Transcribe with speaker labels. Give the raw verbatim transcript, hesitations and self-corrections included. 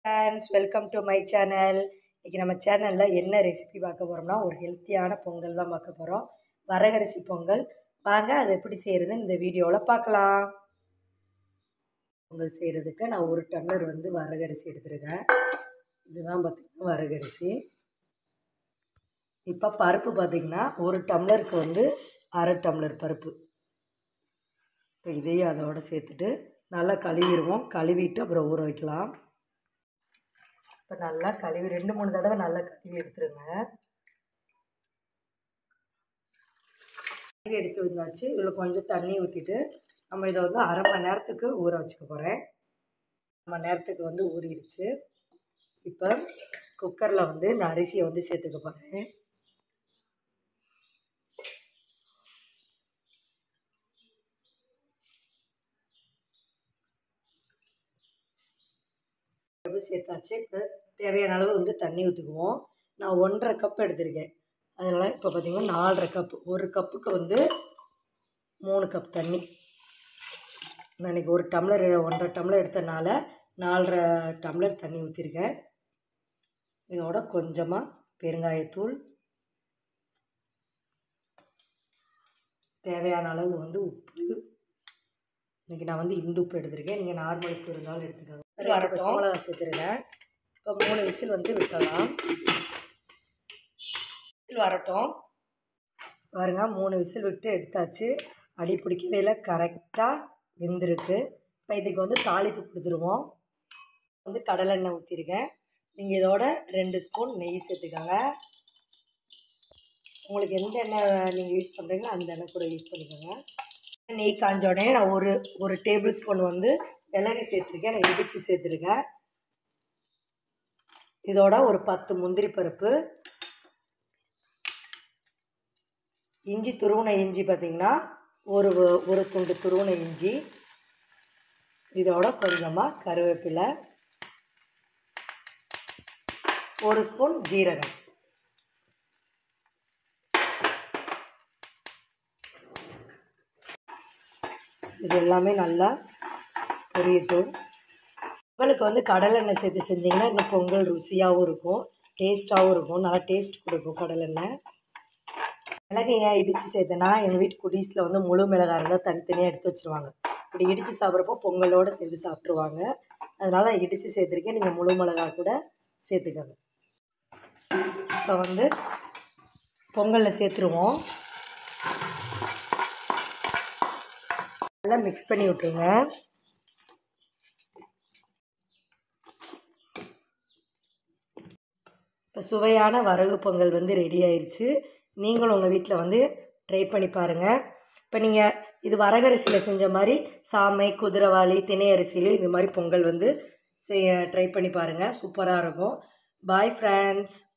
Speaker 1: Friends, welcome to my channel. இன்றைக்கி நம்ம சேனலில் என்ன ரெசிபி பார்க்க போகிறோம்னா, ஒரு ஹெல்த்தியான பொங்கல் தான் பார்க்க போகிறோம். வரகரிசி பொங்கல். வாங்க அதை எப்படி செய்கிறதுன்னு இந்த வீடியோவில் பார்க்கலாம். பொங்கல் செய்கிறதுக்கு நான் ஒரு டம்ளர் வந்து வரகரிசி எடுத்துருக்கேன். இதுதான் பார்த்திங்கன்னா வரகரிசி. இப்போ பருப்பு பார்த்திங்கன்னா ஒரு டம்ளருக்கு வந்து அரை டம்ளர் பருப்பு. இப்போ இதையும் அதோடு சேர்த்துட்டு நல்லா கழுவிடுவோம். கழுவிட்டு அப்புறம் ஊற வைக்கலாம். இப்போ நல்லா கழுவி ரெண்டு மூணு தடவை நல்லா கழுவி எடுத்துருங்க. கழுவி எடுத்து வந்தாச்சு. இதில் கொஞ்சம் தண்ணி ஊற்றிட்டு நம்ம இதை வந்து அரை மணி நேரத்துக்கு ஊற வச்சுக்க போகிறேன். அரை மணி நேரத்துக்கு வந்து ஊறிடுச்சு. இப்போ குக்கரில் வந்து இந்த அரிசியை வந்து சேர்த்துக்க போகிறேன். சேர்த்தாச்சு. இப்போ தேவையான அளவு வந்து தண்ணி ஊற்றிக்குவோம். நான் ஒன்றரை கப் எடுத்திருக்கேன். அதனால் இப்போ பார்த்திங்கன்னா நாலரை கப்பு. ஒரு கப்புக்கு வந்து மூணு கப் தண்ணி. நான் இன்றைக்கி ஒரு டம்ளர் ஒன்றரை டம்ளர் எடுத்தனால நாலரை டம்ளர் தண்ணி ஊற்றிருக்கேன். இதோட கொஞ்சமாக பெருங்காயத்தூள், தேவையான அளவு வந்து உப்பு. இன்றைக்கி நான் வந்து இந்த உப்பு எடுத்திருக்கேன். நீங்கள் நார்மல் உப்பு இருந்தாலும் எடுத்துக்கோங்க. அரை பச்சை மிளகா சேர்த்துருக்கேன். இப்போ மூணு விசில் வந்து விட்டலாம். விசில் வரட்டும். பாருங்க, மூணு விசில் விட்டு எடுத்தாச்சு. அடி பிடிக்கவே இல்லை, கரெக்டாக வெந்திருக்கு. இப்போ இதுக்கு வந்து தாளிப்பு கொடுத்துருவோம். வந்து கடலெண்ணெய் ஊற்றிருக்கேன். நீங்கள் இதோட ரெண்டு ஸ்பூன் நெய் சேர்த்துக்கோங்க. உங்களுக்கு எந்த எண்ணெய் நீங்கள் யூஸ் பண்ணுறீங்களோ அந்த எண்ணெய் கூட யூஸ் பண்ணிக்கோங்க. நெய் காஞ்ச உடனே நான் ஒரு ஒரு டேபிள் ஸ்பூன் வந்து மிளகு சேர்த்துருக்கேன். நான் இடித்து சேர்த்துருக்கேன். இதோட ஒரு பத்து முந்திரி பருப்பு, இஞ்சி துருவின இஞ்சி பார்த்திங்கன்னா ஒரு ஒரு துண்டு துருவின இஞ்சி, இதோட கொஞ்சமாக கருவேப்பிலை, ஒரு ஸ்பூன் ஜீரகம். இது எல்லாமே நல்லா பொரியட்டும். பொங்கலுக்கு வந்து கடலெண்ணெய் சேர்த்து செஞ்சிங்கன்னா இன்னும் பொங்கல் ருசியாகவும் இருக்கும், டேஸ்ட்டாகவும் இருக்கும். நல்லா டேஸ்ட் கொடுக்கும் கடலெண்ணெய். மிளகு ஏன் இடித்து சேர்த்தேன்னா, எங்கள் வீட்டு குடீஸில் வந்து முழு மிளகாய் இருந்தால் தனித்தனியாக எடுத்து வச்சுருவாங்க. இப்படி இடித்து சாப்பிட்றப்போ பொங்கலோடு சேர்ந்து சாப்பிட்ருவாங்க. அதனால் இடித்து சேர்த்துருக்கேன். நீங்கள் முழு மிளகாய் கூட சேர்த்துக்கோங்க. இப்போ வந்து பொங்கலில் சேர்த்துருவோம். நல்லா மிக்ஸ் பண்ணி விட்ருங்க. இப்போ சுவையான வரகு பொங்கல் வந்து ரெடி ஆயிடுச்சு. நீங்களும் உங்கள் வீட்டில் வந்து ட்ரை பண்ணி பாருங்கள். இப்போ நீங்கள் இது வரகரிசியில் செஞ்ச மாதிரி சாமை, குதிரைவாளி, திணை அரிசியில் இந்த மாதிரி பொங்கல் வந்து செய்ய ட்ரை பண்ணி பாருங்கள். சூப்பராக இருக்கும். Bye friends.